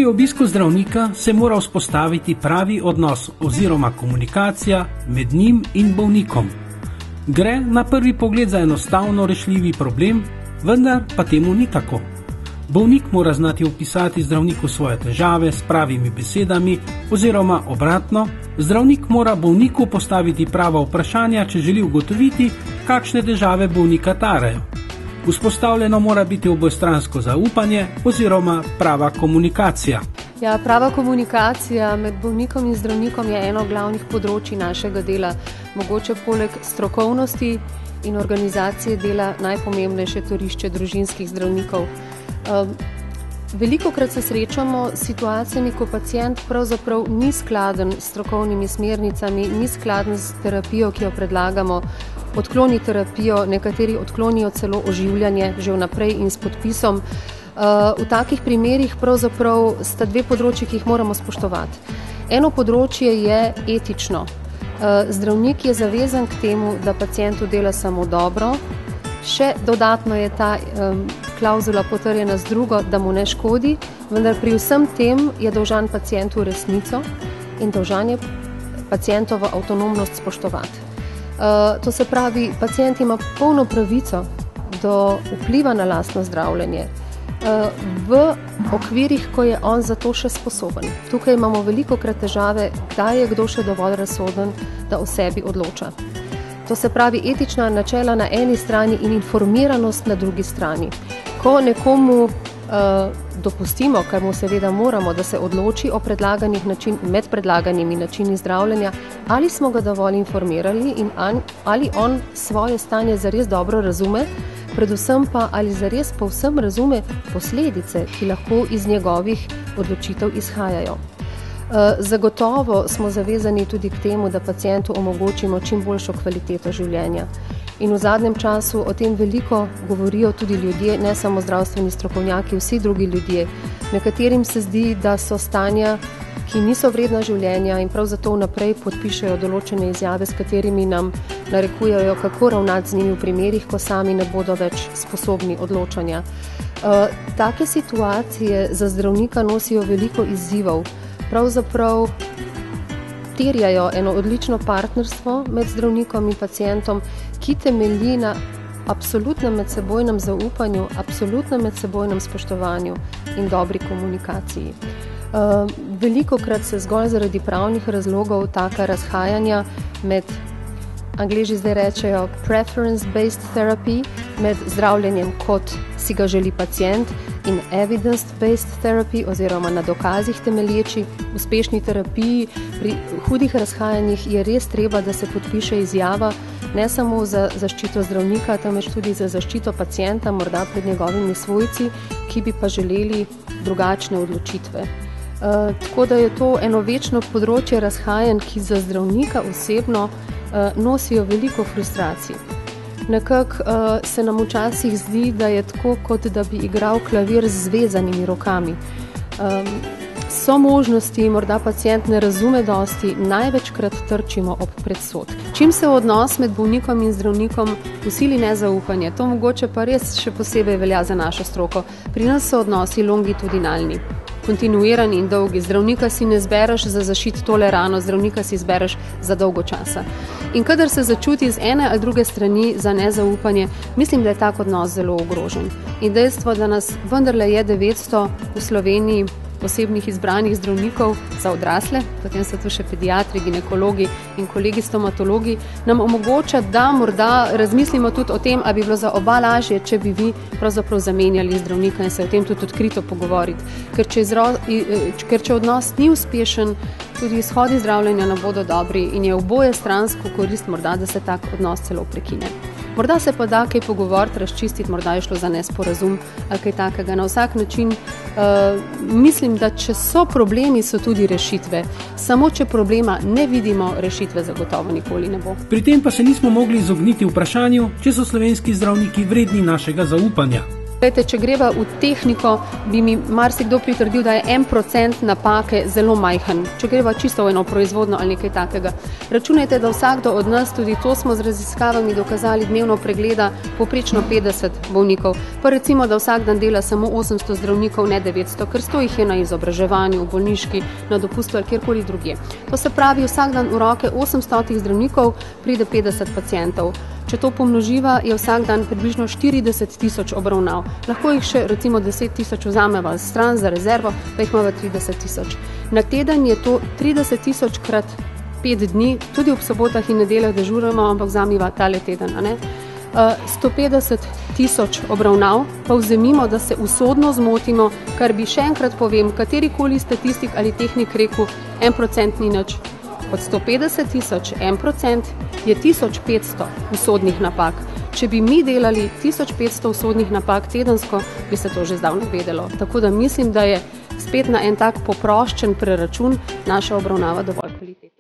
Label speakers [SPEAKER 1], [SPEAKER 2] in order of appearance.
[SPEAKER 1] obisku zdravnika se mora vzpostaviti pravi odnos oziroma komunikacija med njim in bolnikom. Gre na prvi pogled za enostavno rešljivi problem, vendar pa temu ni tako. Bolnik mora znati opisati zdravniku svoje težave s pravimi besedami oziroma obratno, zdravnik mora bolniku postaviti prava vprašanja, če želi ugotoviti, kakšne težave bolnika tarejo. Vzpostavljeno mora biti obojestransko zaupanje oziroma prava komunikacija.
[SPEAKER 2] Ja, prava komunikacija med bolnikom in zdravnikom je eno glavnih področij našega dela. Mogoče poleg strokovnosti in organizacije dela najpomembnejše torišče družinskih zdravnikov. Velikokrat se srečamo s situacijami, ko pacient pravzaprav ni skladen s strokovnimi smernicami, ni skladen s terapijo, ki jo predlagamo, odkloni terapijo, nekateri odklonijo celo oživljanje že vnaprej in s podpisom. V takih primerih pravzaprav sta dve področji, ki jih moramo spoštovati. Eno področje je etično. Zdravnik je zavezan k temu, da pacientu dela samo dobro. Še dodatno je ta klauzula potrjena z drugo, da mu ne škodi, vendar pri vsem tem je dolžan pacientu resnico in dolžan je pacientovo avtonomnost spoštovati. To se pravi, pacient ima polno pravico do vpliva na lastno zdravljenje v okvirih, ko je on za to še sposoben. Tukaj imamo velikokrat težave, kdaj je kdo še dovolj razsoden, da o sebi odloča. To se pravi etična načela na eni strani in informiranost na drugi strani. Ko nekomu dopustimo, kar mu seveda moramo, da se odloči o med predlaganimi načini zdravljenja, ali smo ga dovolj informirali in ali on svoje stanje zares dobro razume, predvsem pa ali zares povsem razume posledice, ki lahko iz njegovih odločitev izhajajo. Zagotovo smo zavezani tudi k temu, da pacientu omogočimo čim boljšo kvaliteto življenja. In v zadnjem času o tem veliko govorijo tudi ljudje, ne samo zdravstveni strokovnjaki, vsi drugi ljudje. Nekaterim se zdi, da so stanja, ki niso vredna življenja in prav zato vnaprej podpišejo določene izjave, s katerimi nam narekujejo, kako ravnati z njimi v primerih, ko sami ne bodo več sposobni odločanja. Take situacije za zdravnika nosijo veliko izzivov. Pravzaprav terjajo eno odlično partnerstvo med zdravnikom in pacientom, ki temelji na absolutnem medsebojnem zaupanju, absolutnem medsebojnem spoštovanju in dobri komunikaciji. Velikokrat se zgolj zaradi pravnih razlogov taka razhajanja med, Angleži zdaj rečejo preference-based therapy, med zdravljenjem, kot si ga želi pacient, in evidence-based therapy oziroma na dokazih temelječi uspešni terapiji. Pri hudih razhajanjih je res treba, da se podpiše izjava ne samo za zaščito zdravnika, temveč tudi za zaščito pacienta, morda pred njegovimi svojci, ki bi pa želeli drugačne odločitve. Tako da je to eno večno področje razhajanj, ki za zdravnika osebno nosijo veliko frustracij. Nekako se nam včasih zdi, da je tako, kot da bi igral klavir z zvezanimi rokami. So možnosti, morda pacient ne razume dosti, največkrat trčimo ob predsodki. Čim se odnos med bolnikom in zdravnikom usili nezaupanje, to mogoče pa res še posebej velja za našo stroko. Pri nas so odnosi longitudinalni, kontinuirani in dolgi. Zdravnika si ne zbereš za zašit tole rano, zdravnika si zbereš za dolgo časa. In kadar se začuti z ene ali druge strani za nezaupanje, mislim, da je tak odnos zelo ogrožen. In dejstvo, da nas vendarle je 900 v Sloveniji posebnih izbranih zdravnikov za odrasle, potem so tu še pediatri, ginekologi in kolegi stomatologi, nam omogoča, da morda razmislimo tudi o tem, ali bi bilo za oba lažje, če bi vi pravzaprav zamenjali zdravnika in se o tem tudi odkrito pogovoriti. Ker če odnos ni uspešen, tudi izhodi zdravljenja ne bodo dobri in je oboje stransko korist morda, da se tak odnos celo prekine. Morda se pa da kaj pogovoriti, razčistiti, morda je šlo za nesporazum ali kaj takega. Na vsak način mislim, da če so problemi, so tudi rešitve. Samo če problema ne vidimo, rešitve zagotovo nikoli ne bo.
[SPEAKER 1] Pri tem pa se nismo mogli izogniti vprašanju, če so slovenski zdravniki vredni našega zaupanja.
[SPEAKER 2] Glejte, če greva v tehniko, bi mi marsikdo pritrdil, da je 1% napake zelo majhen. Če greva čisto v eno proizvodno ali nekaj takega. Računajte, da vsakdo od nas, tudi to smo z raziskavami dokazali, dnevno pregleda povprečno 50 bolnikov. Pa recimo, da vsak dan dela samo 800 zdravnikov, ne 900, ker 100 jih je na izobraževanju, v bolniški, na dopustu ali kjerkoli drugje. To se pravi, vsak dan v roke 800 zdravnikov pride 50 pacientov. Če to pomnoživa, je vsak dan približno 40 000 obravnav. Lahko jih še recimo 10 000 vzameva stran za rezervo, pa jih imamo 30 000. Na teden je to 30 000 krat 5 dni, tudi ob sobotah in nedeljah dežuramo, ampak vzamiva tale teden. 150 000 obravnav, pa vzemimo, da se usodno zmotimo, kar bi še enkrat povem, katerikoli statistik ali tehnik rekel, 1% ni nič. Od 150 000, 1% je 1500 usodnih napak. Če bi mi delali 1500 usodnih napak tedensko, bi se to že zdavno vedelo. Tako da mislim, da je spet na en tak poproščen preračun naša obravnava dovolj kvalitetna.